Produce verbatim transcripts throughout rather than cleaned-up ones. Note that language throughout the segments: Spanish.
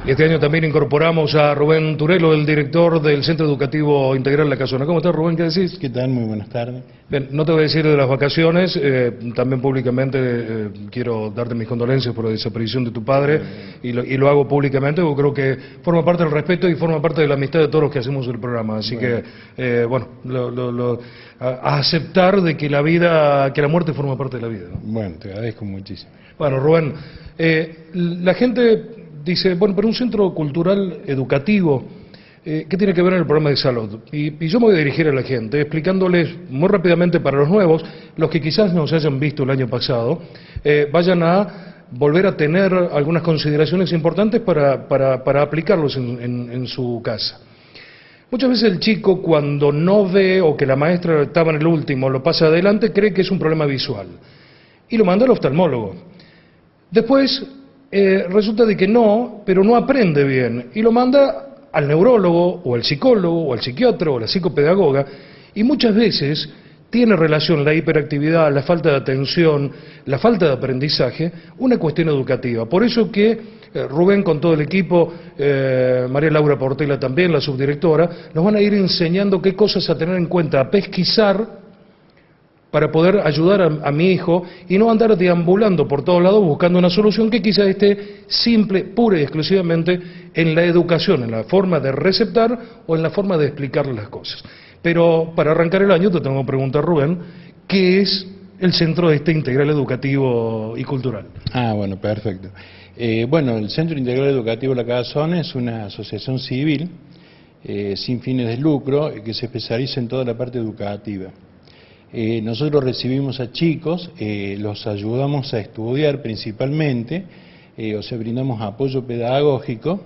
Este año también incorporamos a Rubén Turelo, el director del Centro Educativo Integral La Casona. ¿Cómo estás, Rubén? ¿Qué decís? ¿Qué tal? Muy buenas tardes. Bien, no te voy a decir de las vacaciones, eh, también públicamente eh, quiero darte mis condolencias por la desaparición de tu padre y lo, y lo hago públicamente porque creo que forma parte del respeto y forma parte de la amistad de todos los que hacemos el programa. Así bueno. que, eh, bueno, lo, lo, lo, a, a aceptar de que la vida, que la muerte forma parte de la vida, ¿no? Bueno, te agradezco muchísimo. Bueno, Rubén, eh, la gente dice, bueno, pero un centro cultural educativo, eh, ¿qué tiene que ver en el programa de salud? Y, y yo me voy a dirigir a la gente, explicándoles muy rápidamente para los nuevos, los que quizás nos hayan visto el año pasado, eh, vayan a volver a tener algunas consideraciones importantes para, para, para aplicarlos en, en, en su casa. Muchas veces el chico, cuando no ve o que la maestra estaba en el último, lo pasa adelante, cree que es un problema visual y lo manda al oftalmólogo. Después eh, resulta de que no, pero no aprende bien y lo manda al neurólogo o al psicólogo o al psiquiatra o la psicopedagoga, y muchas veces tiene relación la hiperactividad, la falta de atención, la falta de aprendizaje, una cuestión educativa. Por eso que eh, Rubén con todo el equipo, eh, María Laura Portela también, la subdirectora, nos van a ir enseñando qué cosas a tener en cuenta, a pesquisar para poder ayudar a, a mi hijo y no andar deambulando por todos lados buscando una solución que quizás esté simple, pura y exclusivamente en la educación, en la forma de receptar o en la forma de explicar las cosas. Pero para arrancar el año te tengo que preguntar, Rubén, ¿qué es el Centro este Integral Educativo y Cultural? Ah, bueno, perfecto. Eh, bueno, el Centro Integral Educativo La Casona es una asociación civil eh, sin fines de lucro que se especializa en toda la parte educativa. Eh, nosotros recibimos a chicos, eh, los ayudamos a estudiar principalmente, eh, o sea, brindamos apoyo pedagógico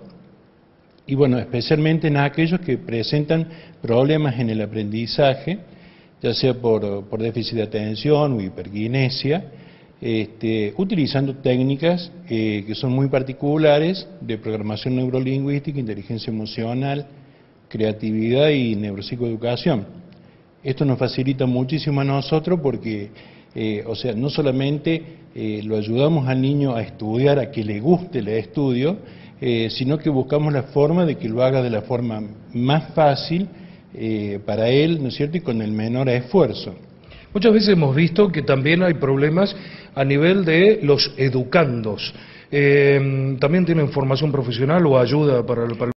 y bueno, especialmente en aquellos que presentan problemas en el aprendizaje, ya sea por, por déficit de atención o hiperquinesia, este, utilizando técnicas eh, que son muy particulares de programación neurolingüística, inteligencia emocional, creatividad y neuropsicoeducación. Esto nos facilita muchísimo a nosotros porque, eh, o sea, no solamente eh, lo ayudamos al niño a estudiar, a que le guste el estudio, eh, sino que buscamos la forma de que lo haga de la forma más fácil eh, para él, ¿no es cierto?, y con el menor esfuerzo. Muchas veces hemos visto que también hay problemas a nivel de los educandos. Eh, ¿También tienen formación profesional o ayuda para el... Para el